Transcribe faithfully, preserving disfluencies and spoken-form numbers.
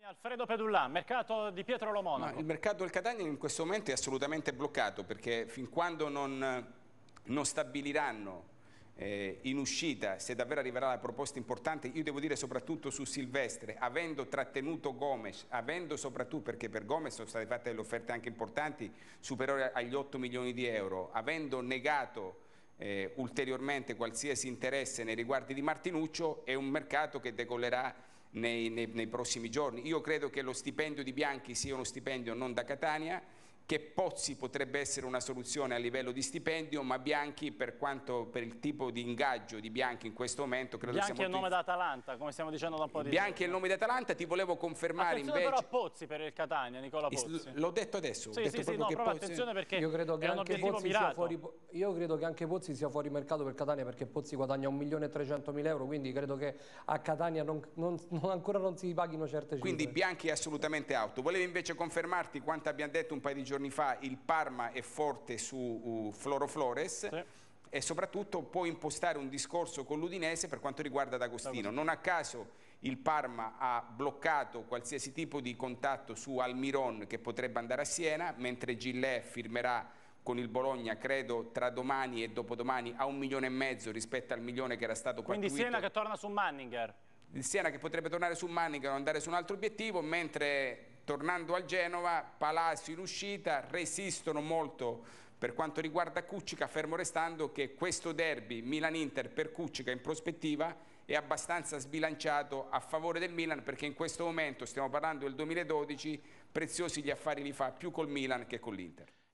Alfredo Pedullan, mercato di Pietro Lo Monaco. Ma il mercato del Catania in questo momento è assolutamente bloccato, perché fin quando non, non stabiliranno eh, in uscita, se davvero arriverà la proposta importante, io devo dire soprattutto su Silvestre, avendo trattenuto Gomes, avendo soprattutto, perché per Gomes sono state fatte delle offerte anche importanti, superiori agli otto milioni di euro, avendo negato eh, ulteriormente qualsiasi interesse nei riguardi di Martinuccio, è un mercato che decollerà Nei, nei, nei prossimi giorni. Io credo che lo stipendio di Bianchi sia uno stipendio non da Catania, che Pozzi potrebbe essere una soluzione a livello di stipendio, ma Bianchi, per quanto per il tipo di ingaggio di Bianchi in questo momento, credo Bianchi sia molto è il nome d'Atalanta, come stiamo dicendo da un po' di Bianchi giorni. è il nome d'Atalanta, ti volevo confermare. Attenzione invece però a Pozzi per il Catania, Nicola Pozzi. L'ho detto adesso. Sì, ho detto sì, sì, no, che però Pozzi... attenzione perché io credo che è un anche obiettivo Pozzi mirato. sia fuori, io credo che anche Pozzi sia fuori mercato per Catania, perché Pozzi guadagna un milione e trecentomila euro, quindi credo che a Catania non, non, non, ancora non si paghino certe cifre. Quindi Bianchi è assolutamente auto. Volevo invece confermarti quanto abbiamo detto un paio di giorni fa: il Parma è forte su uh, Floro Flores, sì, e soprattutto può impostare un discorso con l'Udinese per quanto riguarda D'Agostino. Non a caso il Parma ha bloccato qualsiasi tipo di contatto su Almiron, che potrebbe andare a Siena, mentre Gillè firmerà con il Bologna, credo, tra domani e dopodomani a un milione e mezzo rispetto al milione che era stato pattuito. Quindi Siena che torna su Manninger. Il Siena che potrebbe tornare su Manninger o andare su un altro obiettivo, mentre tornando al Genova, Palacio in uscita, resistono molto per quanto riguarda Kuccica, fermo restando che questo derby Milan-Inter per Kuccica in prospettiva è abbastanza sbilanciato a favore del Milan, perché in questo momento, stiamo parlando del duemiladodici, preziosi gli affari li fa più col Milan che con l'Inter.